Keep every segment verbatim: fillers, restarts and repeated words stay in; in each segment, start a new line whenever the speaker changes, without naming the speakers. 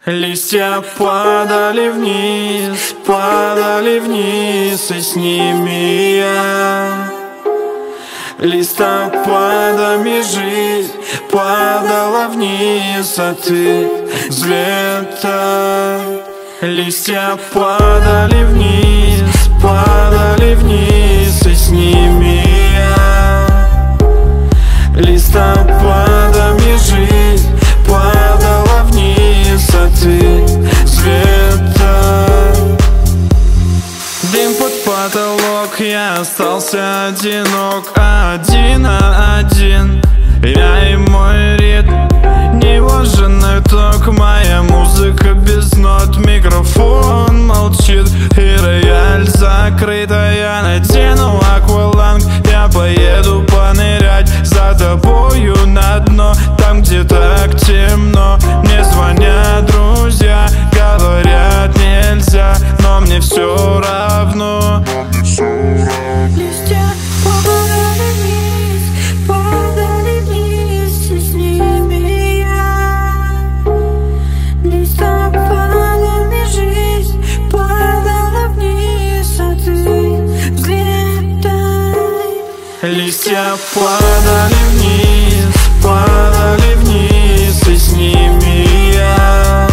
Листья падали вниз, падали вниз, и с ними я. Листопадами жизнь падала вниз, а ты взлетай. Листья падали вниз, падали вниз, и с ними я. Листопадами жизнь падала вниз, а ты взлетай. Дым под потолок, я остался одинок, один на один. Я и мой ритм, неважный ток, моя музыка без нот. Микрофон молчит и рояль закрыт, а я надену акваланг. Я поеду понырять за тобою на дно, там где так темно. Мне звонят друзья, говорят нельзя, но мне все равно.
Листья падали вниз, падали вниз, и с ними я. Листопадами жизнь падала вниз, а ты взлетай.
Листья падали вниз, падали вниз, и с ними я.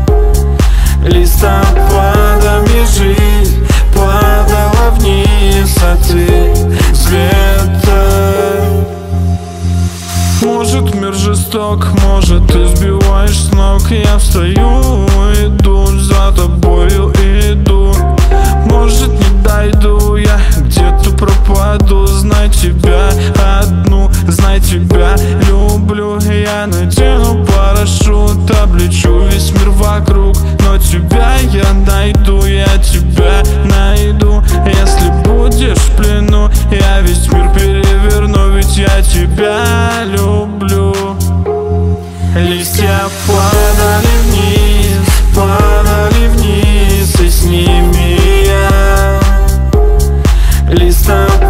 Листопадами жизнь падала вниз, а ты взлетай. Может, мир жесток, может, ты сбиваешь с ног. Я встаю, иду, за тобою иду. Может, не дойду, я где-то пропаду. Знай тебя одну, знай тебя люблю. Я надену парашют, облечу весь мир вокруг, но тебя я найду, я тебя найду. Если будешь в плену, я весь мир переверну, ведь я тебя люблю. Листья падали вниз, падали вниз, и с ними я. Листопадами